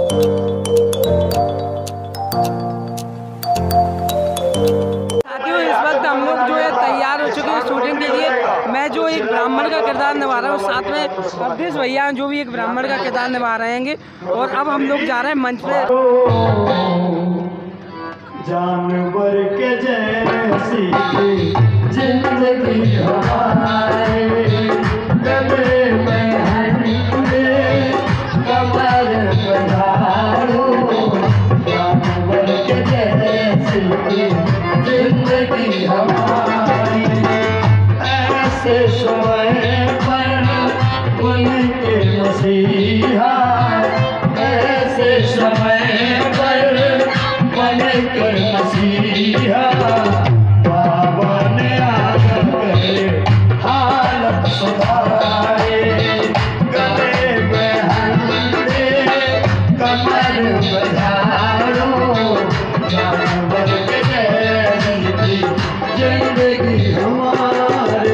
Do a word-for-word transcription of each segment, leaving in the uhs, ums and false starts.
ब्राह्मण का किरदार निभा रहा हूँ, साथ में अवधेश भैया जो भी एक ब्राह्मण का किरदार निभा रहे हैं। और अब हम लोग जा रहे हैं मंच पे। जानवर के जैसी जिंदगी हमारे गले में हंसले कमर बधारो, जानवर के जैसी जिंदगी हमारी ऐसे समय पर उनके मसीहा, ऐसे समय पर बनकर मसीहा बाबा ने आकर हालत सुधारे, गले में हंसले कमर बधारो, जानवर के जैसी जिंदगी हमारे।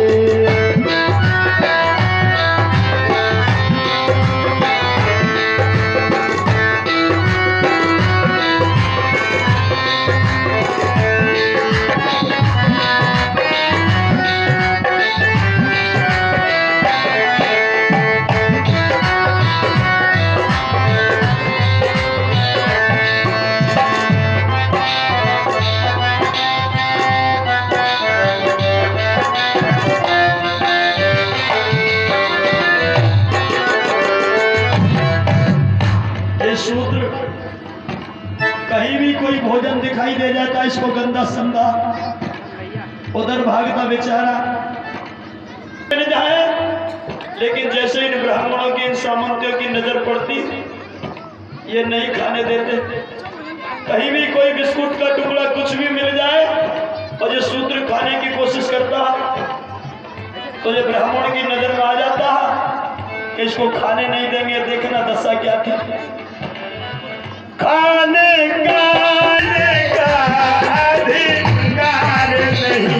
शूद्र कहीं भी कोई भोजन दिखाई दे जाता है इसको गंदा संदा, उधर भागता बेचारा जाए। लेकिन जैसे इन ब्राह्मणों की, इन सामंतियों की नजर पड़ती, ये नहीं खाने देते। कहीं भी कोई बिस्कुट का टुकड़ा कुछ भी मिल जाए और ये शूद्र खाने की कोशिश करता तो ये ब्राह्मण की नजर में आ जाता कि इसको खाने नहीं देंगे। देखना दशा क्या थी। खाने का अधिकार नहीं,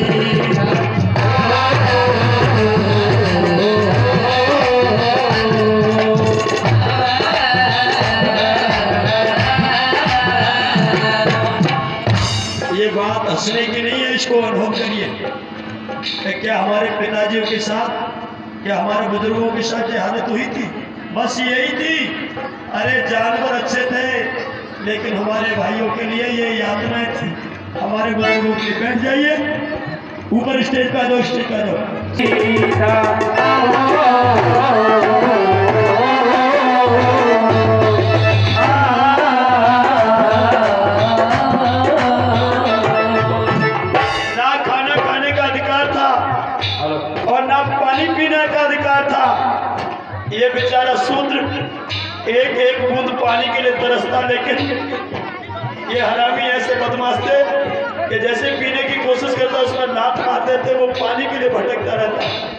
ये बात हंसने की नहीं है, इसको अनुभव करिए। क्या हमारे पिताजियों के साथ, क्या हमारे बुजुर्गों के साथ ये हालत हुई थी? बस यही थी। अरे जानवर अच्छे थे लेकिन हमारे भाइयों के लिए ये यातनाएं थी, हमारे बुजुर्गों के लिए। बैठ जाइए, ऊपर स्टेज पे दो, स्टेज पे दो। ना खाना खाने का अधिकार था और ना पानी पीने का अधिकार था। ये बेचारा शूद्र एक एक बूंद पानी के लिए तरसता, लेकिन ये हरामी ऐसे बदमाश थे कि जैसे पीने की कोशिश करता उसमें लात मारते थे, वो पानी के लिए भटकता रहता।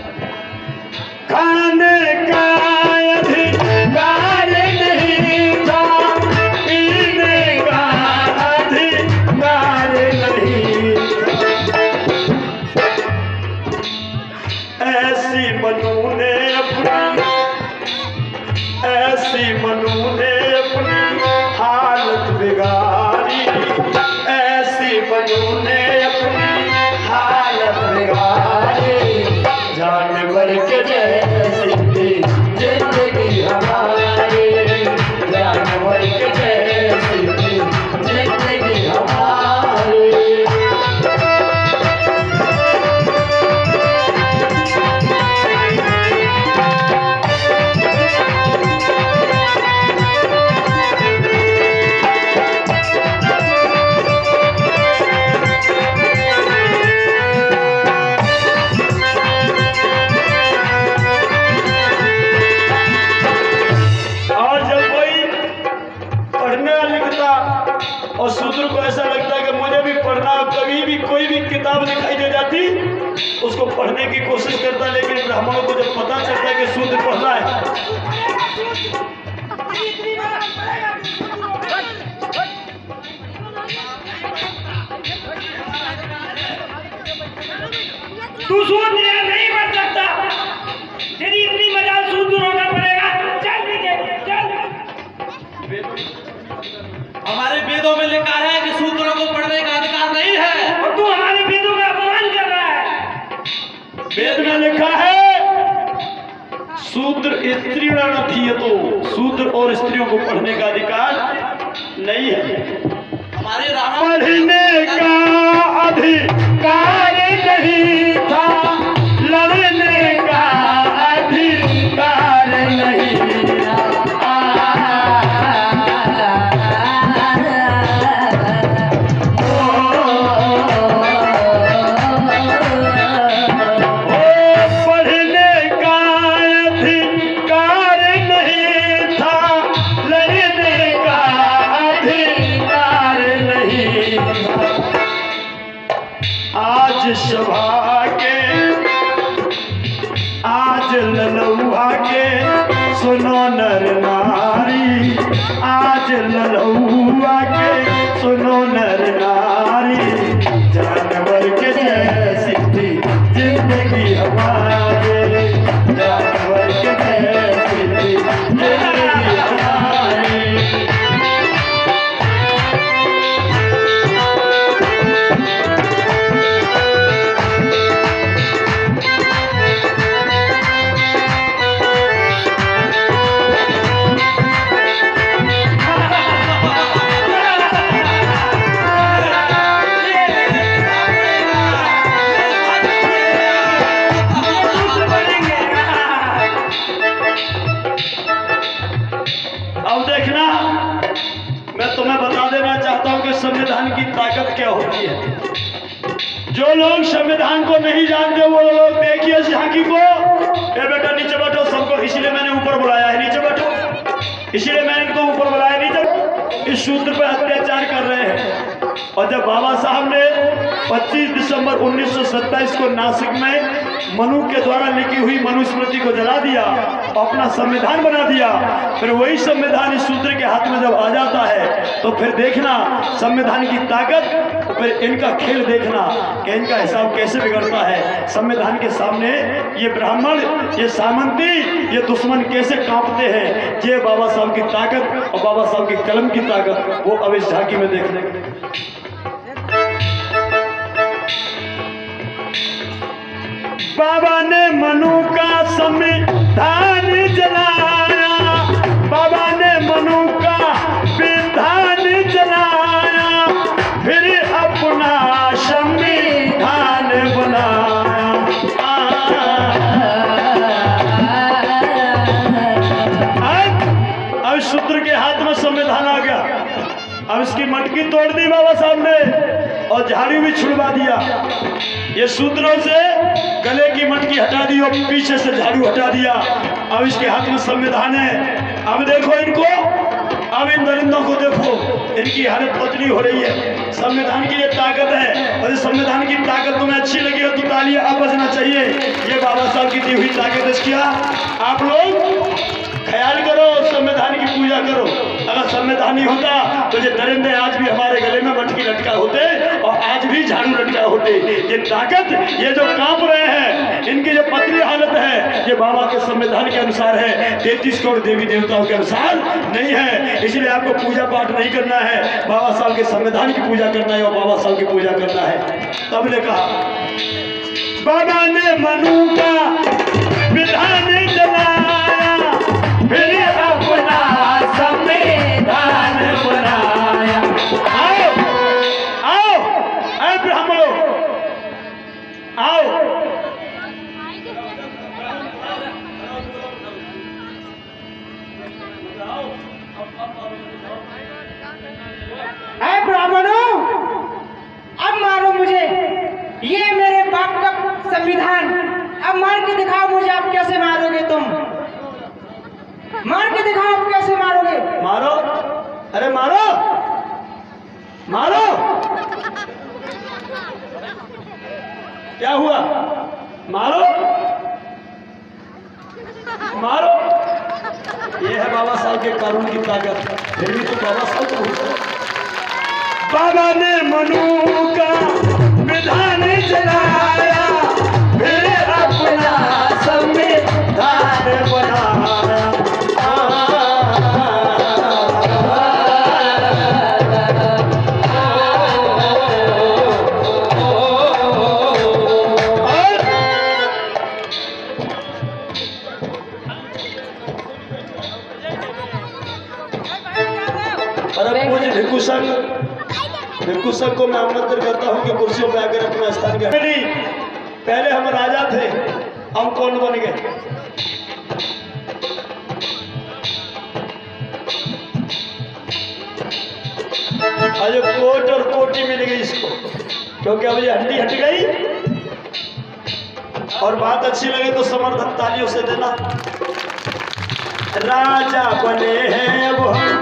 खाने का अधिकार नहीं था, पीने का अधिकार नहीं, ऐसी मनु ने अपनी ऐसी मनु ने अपनी हालत बिगाड़ी, ऐसी मनु ने अपनी हालत बिगाड़ी, जानवर के जैसी जिंदगी हमारी, जानवर के जैसी जिंदगी हमारी। और शूद्र को ऐसा लगता है कि मुझे भी पढ़ना, कभी भी कोई भी किताब दिखाई दे जाती उसको पढ़ने की कोशिश करता। लेकिन ब्राह्मणों को जब पता चलता है कि शूद्र पढ़ना है, तू शूद्र नहीं बन सकता, तेरी इतनी मजा शूद्र होना पड़ेगा। चल चल हमारे वेदों में लिखा है कि शूद्रों को पढ़ने का अधिकार नहीं है। और तू हमारे वेदों का अपमान कर रहा है। वेद में लिखा है शूद्र स्त्री थी, तो शूद्र और स्त्रियों को पढ़ने का अधिकार नहीं है। हमारे रामायण पढ़ने का अधिकार नहीं था, लड़ने का अधिकार नहीं था। पढ़ने का अधिकार नहीं था, लड़ने का अधिकार नहीं था। आज सभा के, आज ललौआ के सुनो नर नारी, आज ललौआ के सुनो नर नारी। जानवर के जैसी थी जिंदगी हमारे, जानवर के जैसी थी जिंदगी हमारी। अब देखना, मैं तुम्हें बता देना चाहता हूं कि संविधान की ताकत क्या होती है। जो लोग संविधान को नहीं जानते वो लोग देखिए झांकी को, ए बेटा नीचे बैठो सबको, इसीलिए मैंने ऊपर बुलाया है, नीचे बैठो, इसीलिए मैंने इनको ऊपर बुलाया, नीचे। इस शूद्र पर अत्याचार कर रहे हैं। और जब बाबा साहब ने पच्चीस दिसंबर उन्नीस सौ सत्ताईस को नासिक में मनु के द्वारा लिखी हुई मनुस्मृति को जला दिया, अपना संविधान बना दिया, फिर वही संविधान इस शूद्र के हाथ में जब आ जाता है तो फिर देखना संविधान की ताकत, फिर इनका खेल देखना कि इनका हिसाब कैसे बिगड़ता है। संविधान के सामने ये ब्राह्मण, ये सामंती, ये दुश्मन कैसे कांपते हैं। ये बाबा साहब की ताकत और बाबा साहब की कलम की ताकत वो अब इस झांकी में देखने। बाबा ने मनु का संविधान जलाया, बाबा ने मनु का विधान जलाया, फिर अपना संविधान बनाया। अब अब शूद्र के हाथ में संविधान आ गया। अब इसकी मटकी तोड़ दी बाबा साहब ने और झाड़ू भी छुड़वा दिया। ये शूद्रों से गले की मटकी हटा दी और पीछे से झाड़ू हटा दिया। अब इसके हाथ में संविधान है। अब देखो इनको, अब इन दरिंदों को देखो, इनकी हालत पतली हो रही है। संविधान की ये ताकत है और इस संविधान की ताकत तुम्हें अच्छी लगी हो तो तालियां अब बजना चाहिए। ये बाबा साहब की दी हुई ताकत इसकी आप लोग ख्याल करो, संविधान की पूजा करो। अगर संविधान ही होता तो ये दरिंदे आज भी हमारे गले में मटकी लटका होते और आज भी झाड़ू लटका होते। ये ताकत, ये जो कांप रहे हैं, इनकी जो पतली हालत है, ये बाबा के संविधान के अनुसार है, तैतीस करोड़ देवी देवताओं के अनुसार नहीं है। इसलिए आपको पूजा पाठ नहीं करना है, बाबा साहब के संविधान की पूजा करना है और बाबा साहब की पूजा करना है। तब ने कहा बाबा ने मनु का विधान जलाया, फिर अपना संविधान बनाया। आओ आओ आओ ब्राह्मणों, आओ। ऐ ब्राह्मणों, अब मारो मुझे। ये मेरे बाप का संविधान, अब मार के दिखाओ मुझे, आप कैसे मारोगे तुम? मार के दिखाओ आप कैसे मारोगे? मारो, अरे मारो मारो। क्या हुआ? मारो मारो। ये है बाबा साहब के कानून की ताकत। फिर भी तो बाबा साहब को बाबा ने मनु का विधान जलाया, फिर अपना संविधान बनाया। परम पूज्य भिक्षु संघ भिक्षु संघ को मैं आमंत्रित करता हूँ कि कुर्सियों पर आकर अपना स्थान कर। नहीं, पहले हम राजा थे, हम कौन बन गए? आज कोट और कोटी मिल गई इसको, क्योंकि अब ये हड्डी हट गई। और बात अच्छी लगे तो समर्थन तालियों से देना। राजा बने हैं अब हम,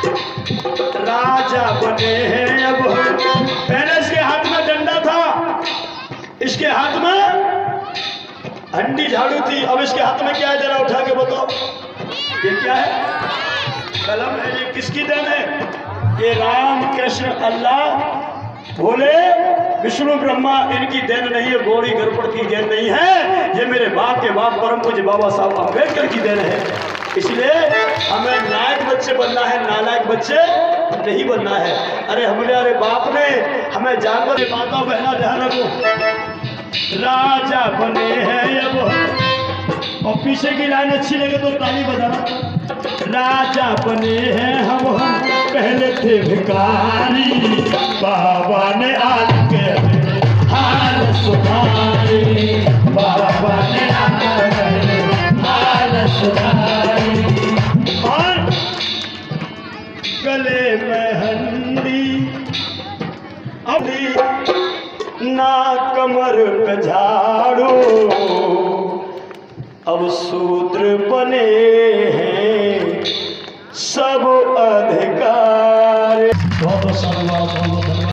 राजा बने हैं अब हम। पहले इसके हाथ में डंडा था, इसके हाथ में हंडी झाड़ू थी, अब इसके हाथ में क्या है जरा उठा के बताओ। ये क्या है? कलम है। ये किसकी देन है? ये राम कृष्ण अल्लाह भोले विष्णु ब्रह्मा इनकी देन नहीं है, गौरी गरुड़ की देन नहीं है। ये मेरे बाप के बाप परम पूज्य बाबा साहब अम्बेडकर की देन है। इसलिए हमें नायक बच्चे बनना है, नालायक बच्चे नहीं बनना है। अरे हमारे बाप ने हमें जानवर माता बहना ध्यान रखो। राजा बने हैं अब, और पीछे की लाइन अच्छी लगे तो ताली बजाना। राजा बने हैं हम हम पहले थे भिखारी, बाबा ने आके हाल सुधारे, बाबा ने आके हाल सुधारे। और गले में हंडी अभी ना कमर पे झाड़ू, अब शूद्र बने हैं सब अधिकार। बहुत बहुत